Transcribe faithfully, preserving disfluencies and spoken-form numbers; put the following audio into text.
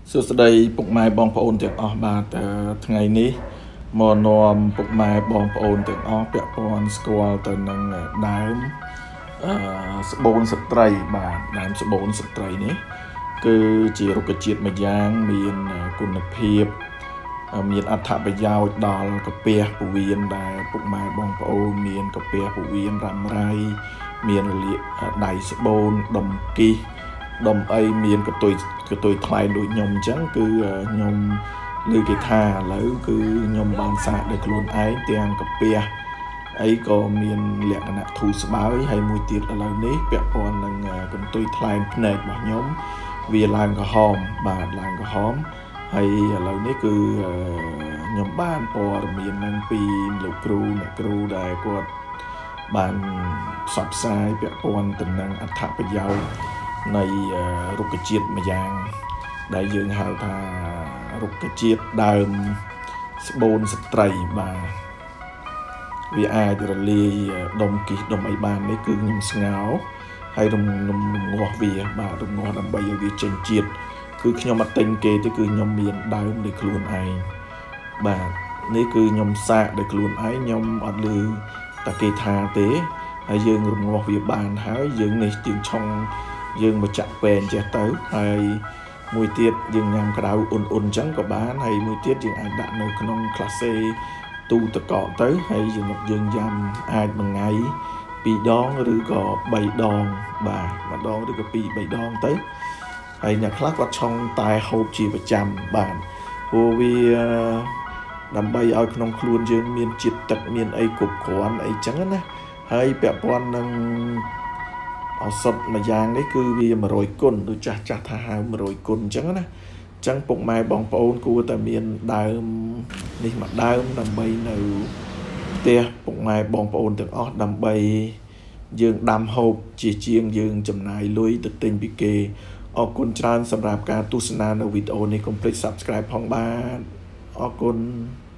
សួស្តីពុកម៉ែបងប្អូនទាំងអស់បាទថ្ងៃនេះមកនាំពុកម៉ែបងប្អូនទាំងអស់ពាក់ព័ន្ធស្គាល់ទៅនឹងដើមអឺស្បូនស្ត្រីបាទដើមស្បូនស្ត្រីនេះគឺជារុក្ខជាតិមួយយ៉ាងមានគុណភាពមានអត្ថប្រយោជន៍ដល់កាពះពោះវៀនដែលពុកម៉ែបងប្អូនមានកាពះពោះវៀនរ៉ាំរ៉ៃមានរលាកដៃស្បូនដុំគីសដុំអីមានកតុយកតុយថ្លៃដូចខ្ញុំអញ្ចឹងគឺខ្ញុំលើគេថាឥឡូវគឺខ្ញុំបានសាកដោយខ្លួនឯងទាំងកាពះអីក៏មានលក្ខណៈធូរស្បើយហើយមួយទៀតឥឡូវនេះពាក់ព័ន្ធនឹងកន្ទុយថ្លែងភ្នែករបស់ខ្ញុំវាឡើងក្រហមបាទឡើងក្រហមហើយឥឡូវនេះគឺខ្ញុំបានព័ត៌មាននឹងពីលោកគ្រូអ្នកគ្រូដែលគាត់បានផ្សព្វផ្សាយពាក់ព័ន្ធទៅនឹងអត្ថប្រយោជន៍នៃរុក្ខជាតិមួយយ៉ាងដែលយើងហៅថារុក្ខជាតិដើមស្បូនស្ត្រីបាទវាអាចរលាយដុំគីសដុំអីបាននេះគឺខ្ញុំស្ងោរហើយរំរំងាស់វាបាទរំងាស់ដើម្បីឲ្យវាចេញជាតិគឺខ្ញុំអត់ទិញគេទេគឺខ្ញុំមានដើមដោយខ្លួនឯងបាទនេះគឺខ្ញុំសាកដោយខ្លួនឯងខ្ញុំអត់ឮតែគេថាទេហើយយើងរំងាស់វាបានហើយយើងនេះជាងឆុងយើងមកចាក់ពេនចេះទៅហើយមួយទៀតយើងញ៉ាំក្តៅអ៊ុនអ៊ុនអញ្ចឹងក៏បានហើយមួយទៀតយើងអាចដាក់នៅក្នុងក្លាសេទូទឹកកកទៅហើយយើងយើងញ៉ាំអាចមួយថ្ងៃពីរដងឬក៏បីដងបាទម្ដងឬក៏ពីរបីដងទៅហើយអ្នកខ្លះគាត់ឆុងតែហូបជាប្រចាំបាទព្រោះវាដើម្បីឲ្យក្នុងខ្លួនយើងមានជាតិទឹកមានអីគ្រប់គ្រាន់អីចឹងណាហើយពាក់ព័ន្ធនឹងឱសថមួយយ៉ាងនេះគឺវា100គុណដូចចាស់ចាស់ថាហៅ100គុណអញ្ចឹងណាអញ្ចឹងពុកម៉ែបងប្អូនគួរតែមានដើមនេះមួយដើមដើម្បីនៅផ្ទះពុកម៉ែបងប្អូនទាំងអស់ដើម្បីយើងដាំហូបជាជាងយើងចំណាយលុយទៅទិញពីគេអរគុណច្រើនសម្រាប់ការទស្សនានៅវីដេអូនេះកុំភ្លេច Subscribe ផងបាទអរគុណ